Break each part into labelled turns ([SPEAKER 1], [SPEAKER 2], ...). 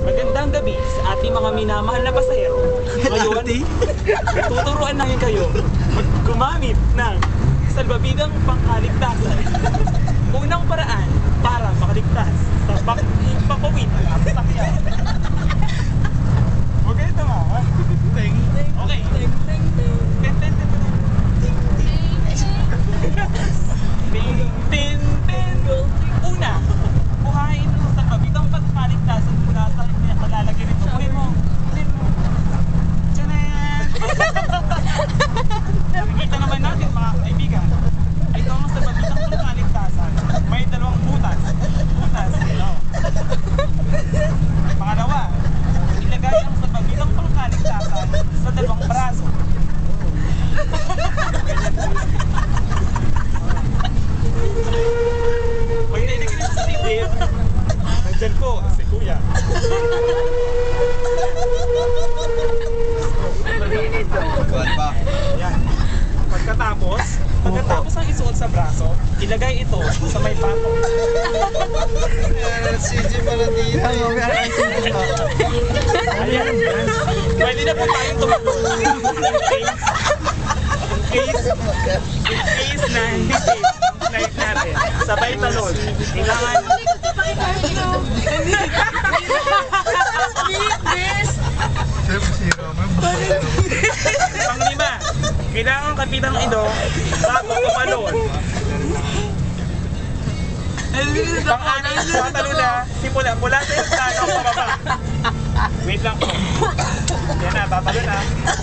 [SPEAKER 1] Magandang gabi sa ating mga minamahal na pasahero. Ngayon, tuturuan namin kayo gumamit ng salbabidang pangkaligtasan. Unang paraan para makaligtas sa pagpapawid at sakyan. Huwag kayo tumawa. Okay. Una, buhayin mo sa kabitang pagkaligtasan mula sa nakalalagay nito. Kunin mo. Diyan na yan. Nakikita naman natin mga kaibigan. Ito ang sa kabitang pagkaligtasan. May dalawang butas. Ito. Pangalawa, ilagay ang sa kabitang pagkaligtasan sa dalawang braso. Pag nailagay nito sa tibig, nandyan po si Kuya. Yan. Pagkatapos ang isuot sa braso, ilagay ito sa may patong.
[SPEAKER 2] CG Maradina.
[SPEAKER 1] Ayan. Pwede na po tayong tumakbo. In case na hindi safe ang flight natin, sabay talon. Kailangan... Panglima, kailangan kapitan ito bago tumalon. Pang-anim, tumatalo na, simula mula sa yung plano ang pababa. Wait lang po. Yan na, tatalo na.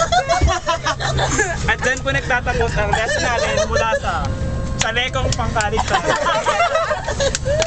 [SPEAKER 1] At dyan po nagtatapos ang lesson natin mula sa Salekong Pangkaligtasan.